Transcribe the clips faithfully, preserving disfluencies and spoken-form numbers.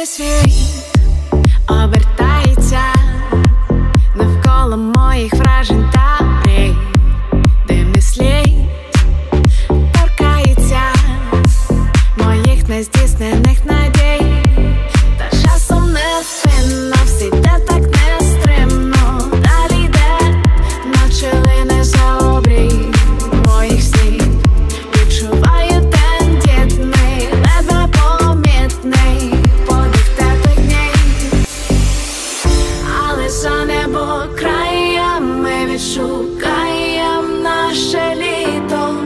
Ніби світ обертається навколо моїх вражень та мрій, де мислі торкається моїх нездійснених надій. Та часом невпинно все йде так нестримно, далі йде, наче лине за обрій моїх слів. Відчуваю тендітний, ледве помітний подих теплих днів. Але за небо краями відшукаєм наше літо,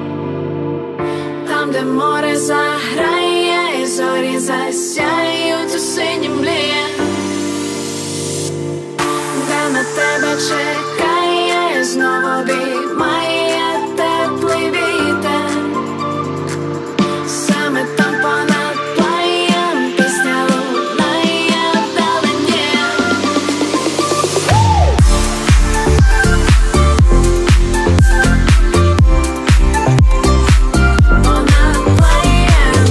там, де море заграє і зорі засяють у синім млі, де на тебе чекає, знову обіймає теплий вітер. Саме там понад плаєм пісня лунає вдалині. Понад плаєм.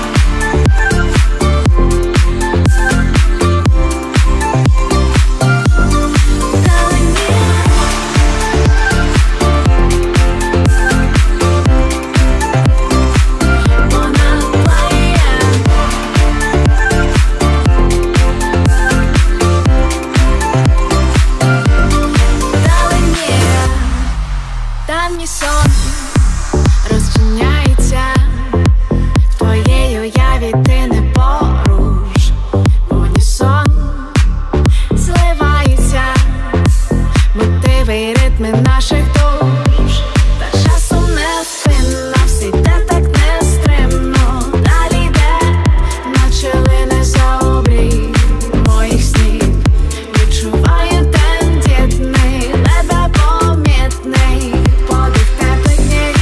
Давній сон розчиняється в твоїй уяві, ти не поруч. В унісон зливаються мотиви й ритми наших душ. Та часом невпинно все йде так нестримно, далі йде, наче лине за обрій моїх снів. Відчуваю тендітний, ледве помітний подих теплих днів.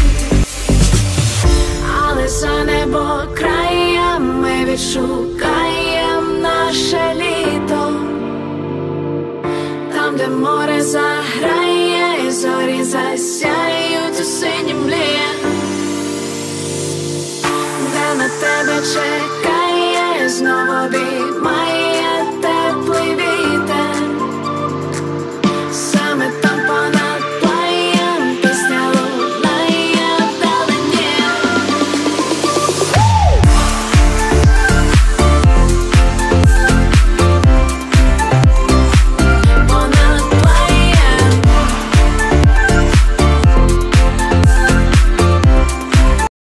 Але за небо краями відшукаєм наше літо, там, де море заграє і зорі засяють у синім млі, де на тебе чекає, знову обіймає